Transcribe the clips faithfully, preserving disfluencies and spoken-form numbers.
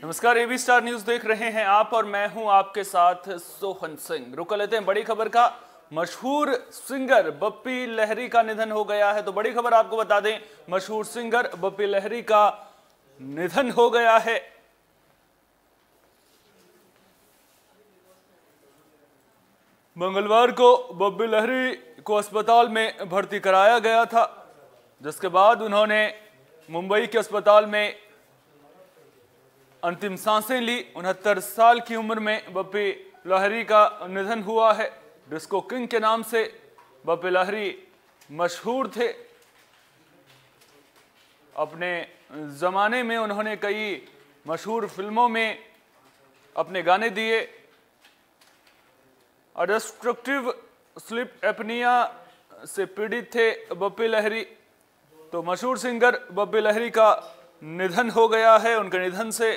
नमस्कार, AB star news देख रहे हैं आप और मैं हूं आपके साथ सोहन सिंह। रुक लेते हैं बड़ी खबर का। मशहूर सिंगर बप्पी लहरी का निधन हो गया है। तो बड़ी खबर आपको बता दें, मशहूर सिंगर बप्पी लहरी का निधन हो गया है। मंगलवार को बप्पी लहरी को अस्पताल में भर्ती कराया गया था, जिसके बाद उन्होंने मुंबई के अस्पताल में अंतिम सांसें ली। उनहत्तर साल की उम्र में बप्पी लहरी का निधन हुआ है। डिस्को किंग के नाम से बप्पी लहरी मशहूर थे। अपने जमाने में उन्होंने कई मशहूर फिल्मों में अपने गाने दिए। ऑब्स्ट्रक्टिव स्लीप एपनिया से पीड़ित थे बप्पी लहरी। तो मशहूर सिंगर बप्पी लहरी का निधन हो गया है। उनके निधन से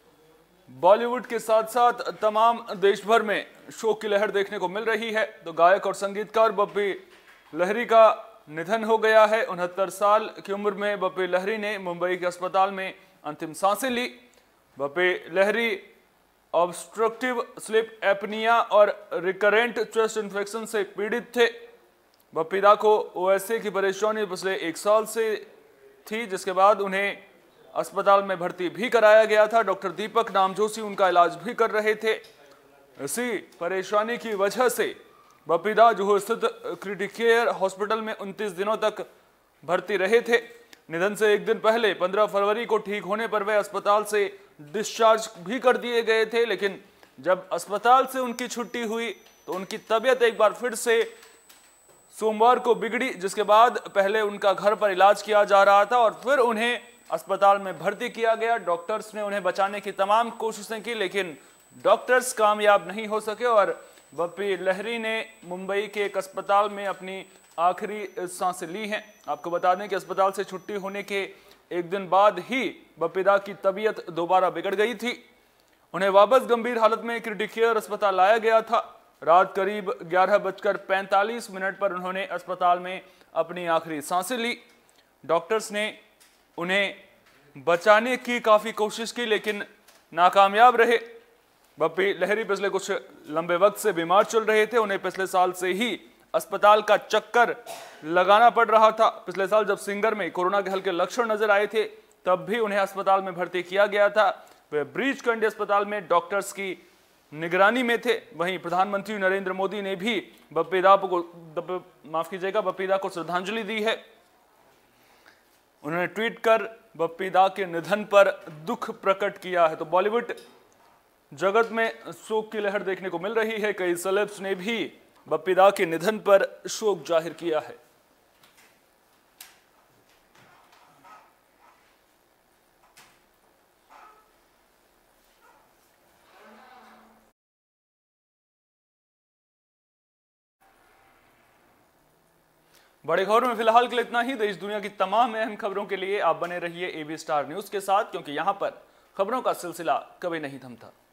बॉलीवुड के साथ साथ तमाम देश भर में शोक की लहर देखने को मिल रही है। तो गायक और संगीतकार बप्पी लहरी का निधन हो गया है। उनहत्तर साल की उम्र में बप्पी लहरी ने मुंबई के अस्पताल में अंतिम सांसें ली। Bappi Lahiri obstructive sleep apnoea और रिकरेंट चेस्ट इन्फेक्शन से पीड़ित थे। बप्पी दा को ओएसए की परेशानी पिछले एक साल से थी, जिसके बाद उन्हें अस्पताल में भर्ती भी कराया गया था। डॉक्टर दीपक नामजोशी उनका इलाज भी कर रहे थे। इसी परेशानी की वजह से बप्पी दा जुहू स्थित क्रिटिकल केयर हॉस्पिटल में उनतीस दिनों तक भर्ती रहे थे। निधन से एक दिन पहले पंद्रह फरवरी को ठीक होने पर वे अस्पताल से डिस्चार्ज भी कर दिए गए थे, लेकिन जब अस्पताल से उनकी छुट्टी हुई तो उनकी तबीयत एक बार फिर से सोमवार को बिगड़ी, जिसके बाद पहले उनका घर पर इलाज किया जा रहा था और फिर उन्हें अस्पताल में भर्ती किया गया। डॉक्टर्स ने उन्हें बचाने की तमाम कोशिशें की, लेकिन डॉक्टर्स कामयाब नहीं हो सके और बप्पी लहरी ने मुंबई के एक अस्पताल में अपनी आखिरी सांसें ली हैं। आपको बता दें कि अस्पताल से छुट्टी होने के एक दिन बाद ही बप्पी दा की तबीयत दोबारा बिगड़ गई थी। उन्हें वापस गंभीर हालत में क्रिटिकल केयर अस्पताल लाया गया था। रात करीब ग्यारह बजकर पैंतालीस मिनट पर उन्होंने अस्पताल में अपनी आखिरी सांसें ली। डॉक्टर्स ने उन्हें बचाने की काफ़ी कोशिश की, लेकिन नाकामयाब रहे। बप्पी लहरी पिछले कुछ लंबे वक्त से बीमार चल रहे थे। उन्हें पिछले साल से ही अस्पताल का चक्कर लगाना पड़ रहा था। पिछले साल जब सिंगर में कोरोना के हल्के लक्षण नजर आए थे, तब भी उन्हें अस्पताल में भर्ती किया गया था। वे ब्रीच कैंडी अस्पताल में डॉक्टर्स की निगरानी में थे। वहीं प्रधानमंत्री नरेंद्र मोदी ने भी बप्पी दा को माफ कीजिएगा बप्पी दा को श्रद्धांजलि दी है। उन्होंने ट्वीट कर बप्पी दा के निधन पर दुख प्रकट किया है। तो बॉलीवुड जगत में शोक की लहर देखने को मिल रही है। कई सेलेब्स ने भी बप्पी दा के निधन पर शोक जाहिर किया है। बड़ी खबर में फिलहाल के लिए इतना ही। देश दुनिया की तमाम अहम खबरों के लिए आप बने रहिए एबी स्टार न्यूज के साथ, क्योंकि यहां पर खबरों का सिलसिला कभी नहीं थमता।